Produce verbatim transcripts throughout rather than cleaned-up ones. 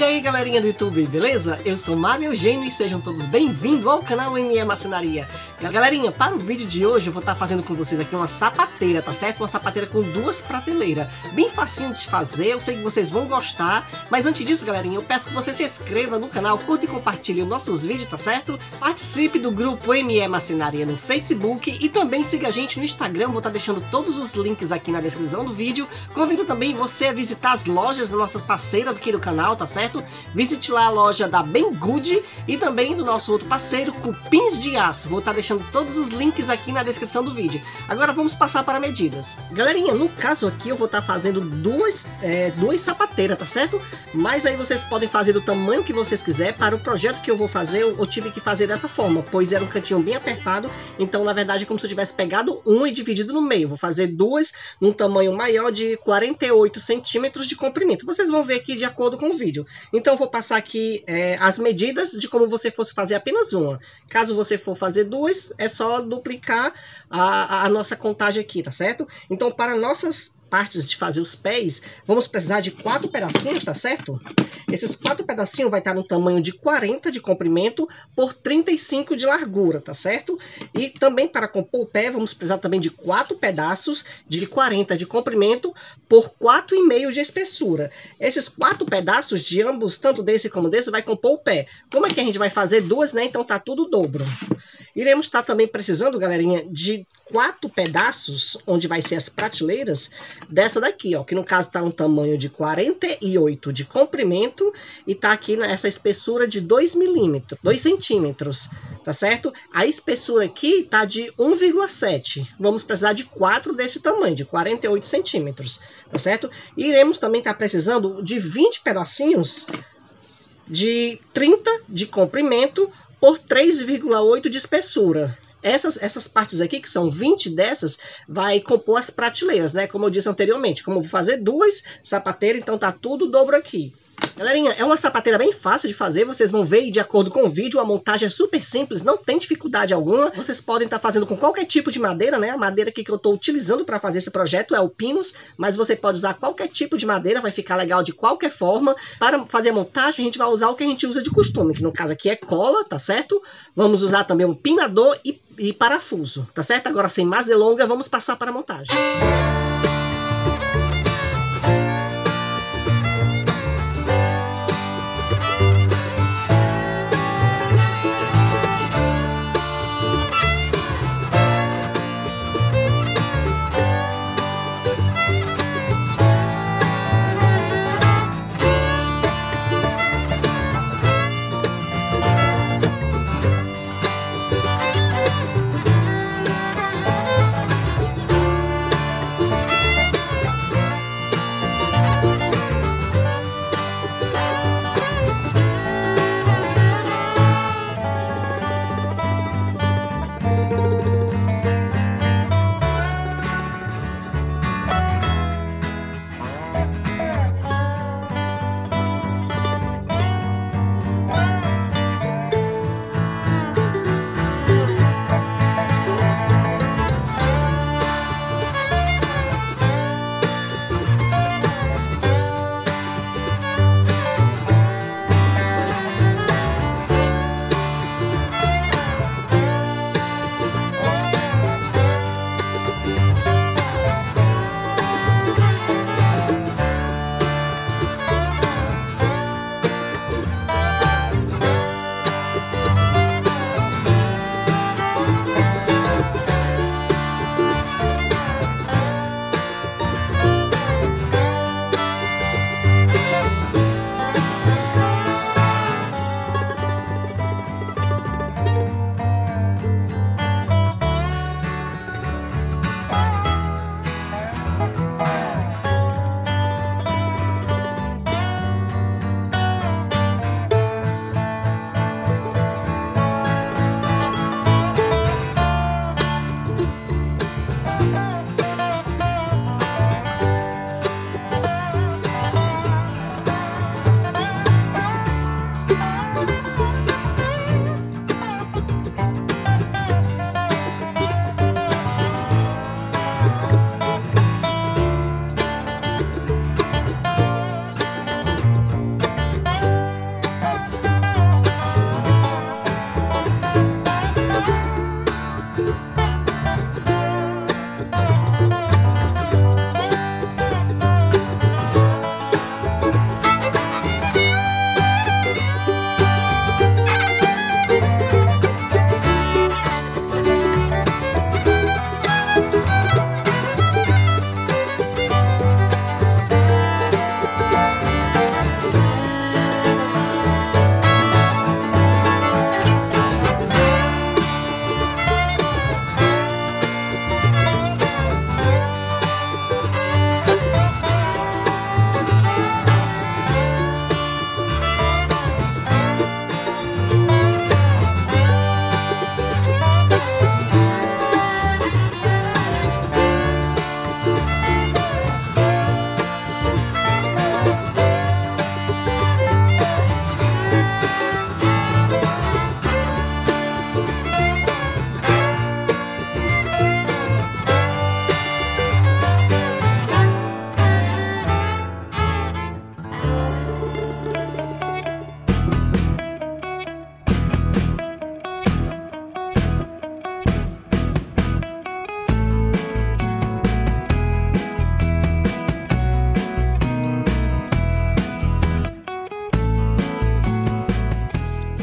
E aí galerinha do YouTube, beleza? Eu sou Mário Eugênio e sejam todos bem-vindos ao canal M E Marcenaria. Galerinha, para o vídeo de hoje eu vou estar fazendo com vocês aqui uma sapateira, tá certo? Uma sapateira com duas prateleiras, bem facinho de fazer, eu sei que vocês vão gostar. Mas antes disso, galerinha, eu peço que você se inscreva no canal, curta e compartilhe os nossos vídeos, tá certo? Participe do grupo M E Marcenaria no Facebook e também siga a gente no Instagram, vou estar deixando todos os links aqui na descrição do vídeo. Convido também você a visitar as lojas das nossas parceiras aqui do canal, tá certo? Visite lá a loja da Banggood e também do nosso outro parceiro, Cupins de Aço. Vou estar deixando todos os links aqui na descrição do vídeo. Agora vamos passar para medidas. Galerinha, no caso aqui eu vou estar fazendo duas, é, duas sapateiras, tá certo? Mas aí vocês podem fazer do tamanho que vocês quiserem. Para o projeto que eu vou fazer, eu, eu tive que fazer dessa forma, pois era um cantinho bem apertado. Então, na verdade, é como se eu tivesse pegado um e dividido no meio. Vou fazer duas num tamanho maior de quarenta e oito centímetros de comprimento. Vocês vão ver aqui de acordo com o vídeo. Então eu vou passar aqui é, as medidas de como você fosse fazer apenas uma. Caso você for fazer duas, é só duplicar a, a nossa contagem aqui, tá certo? Então para nossas partes de fazer os pés, vamos precisar de quatro pedacinhos, tá certo? Esses quatro pedacinhos vai estar no tamanho de quarenta de comprimento por trinta e cinco de largura, tá certo? E também para compor o pé, vamos precisar também de quatro pedaços de quarenta de comprimento por quatro e meio de espessura. Esses quatro pedaços de ambos, tanto desse como desse, vai compor o pé. Como é que a gente vai fazer duas, né? Então tá tudo dobro. Iremos estar também precisando, galerinha, de quatro pedaços, onde vai ser as prateleiras, dessa daqui, ó, que no caso tá um tamanho de quarenta e oito de comprimento e tá aqui nessa espessura de dois milímetros, dois centímetros, tá certo? A espessura aqui tá de um vírgula sete. Vamos precisar de quatro desse tamanho, de quarenta e oito centímetros, tá certo? E iremos também estar precisando de vinte pedacinhos de trinta de comprimento por três vírgula oito de espessura. Essas, essas partes aqui, que são vinte dessas, vai compor as prateleiras, né? Como eu disse anteriormente, como eu vou fazer duas sapateiras, então tá tudo dobro aqui. Galerinha, é uma sapateira bem fácil de fazer, vocês vão ver e de acordo com o vídeo, a montagem é super simples, não tem dificuldade alguma. Vocês podem estar fazendo com qualquer tipo de madeira, né? A madeira aqui que eu estou utilizando para fazer esse projeto é o pinus, mas você pode usar qualquer tipo de madeira, vai ficar legal de qualquer forma. Para fazer a montagem, a gente vai usar o que a gente usa de costume, que no caso aqui é cola, tá certo? Vamos usar também um pinador e, e parafuso, tá certo? Agora, sem mais delongas, vamos passar para a montagem.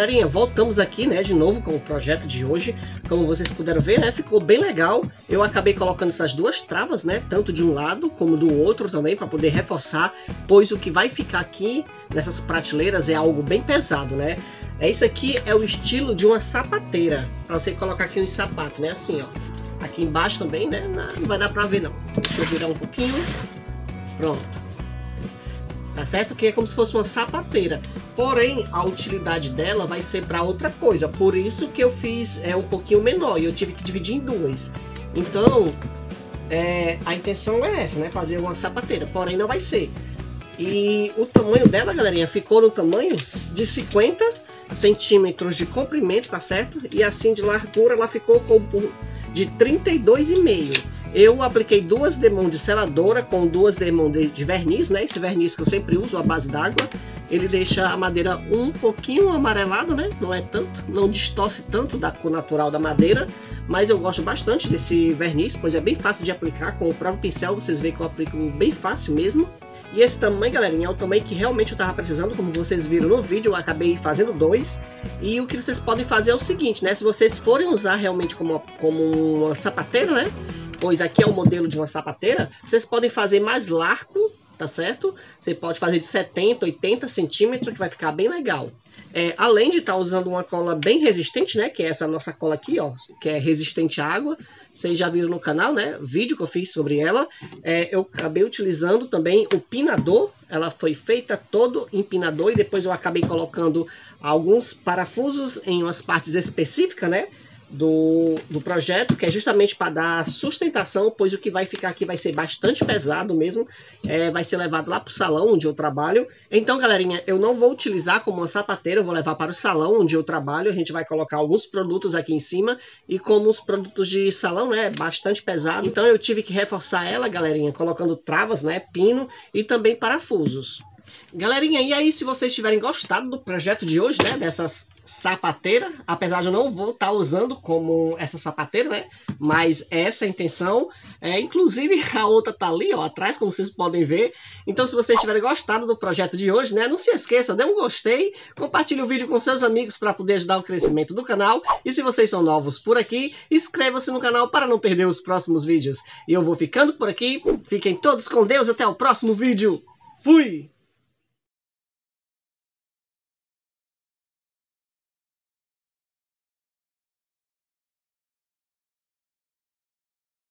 Galerinha, voltamos aqui, né, de novo com o projeto de hoje. Como vocês puderam ver, né, ficou bem legal. Eu acabei colocando essas duas travas, né, tanto de um lado como do outro também, para poder reforçar, pois o que vai ficar aqui nessas prateleiras é algo bem pesado, né. É isso aqui, é o estilo de uma sapateira, para você colocar aqui um sapato, né, assim, ó. Aqui embaixo também, né, não vai dar para ver não. Deixa eu virar um pouquinho. Pronto. Tá certo? Que é como se fosse uma sapateira. Porém, a utilidade dela vai ser para outra coisa. Por isso que eu fiz é um pouquinho menor e eu tive que dividir em duas. Então, é, a intenção é essa, né? Fazer uma sapateira. Porém, não vai ser. E o tamanho dela, galerinha, ficou no tamanho de cinquenta centímetros de comprimento, tá certo? E assim de largura, ela ficou com de trinta e dois e meio. Eu apliquei duas demãos de seladora com duas demãos de, de verniz, né? Esse verniz que eu sempre uso, a base d'água. Ele deixa a madeira um pouquinho amarelado, né? Não é tanto, não distorce tanto da cor natural da madeira. Mas eu gosto bastante desse verniz, pois é bem fácil de aplicar. Com o próprio pincel, vocês veem que eu aplico bem fácil mesmo. E esse tamanho, galerinha, é o tamanho que realmente eu tava precisando. Como vocês viram no vídeo, eu acabei fazendo dois. E o que vocês podem fazer é o seguinte, né? Se vocês forem usar realmente como, como uma sapateira, né? Pois aqui é o modelo de uma sapateira, vocês podem fazer mais largo, tá certo? Você pode fazer de setenta, oitenta centímetros, que vai ficar bem legal. É, além de estar tá usando uma cola bem resistente, né? Que é essa nossa cola aqui, ó, que é resistente à água. Vocês já viram no canal, né? Vídeo que eu fiz sobre ela. É, eu acabei utilizando também o pinador. Ela foi feita todo em pinador e depois eu acabei colocando alguns parafusos em umas partes específicas, né? Do, do projeto, que é justamente para dar sustentação, pois o que vai ficar aqui vai ser bastante pesado mesmo, é, vai ser levado lá para o salão onde eu trabalho. Então, galerinha, eu não vou utilizar como uma sapateira, eu vou levar para o salão onde eu trabalho. A gente vai colocar alguns produtos aqui em cima, e como os produtos de salão, né, é bastante pesado, então eu tive que reforçar ela, galerinha, colocando travas, né, pino e também parafusos. Galerinha, e aí, se vocês tiverem gostado do projeto de hoje, né, dessas sapateira, apesar de eu não vou estar tá usando como essa sapateira, né, mas essa é a intenção, é, inclusive a outra tá ali, ó, atrás, como vocês podem ver. Então, se vocês tiverem gostado do projeto de hoje, né, não se esqueça, dê um gostei, compartilhe o vídeo com seus amigos para poder ajudar o crescimento do canal, e se vocês são novos por aqui, inscreva-se no canal para não perder os próximos vídeos. E eu vou ficando por aqui, fiquem todos com Deus, até o próximo vídeo, fui!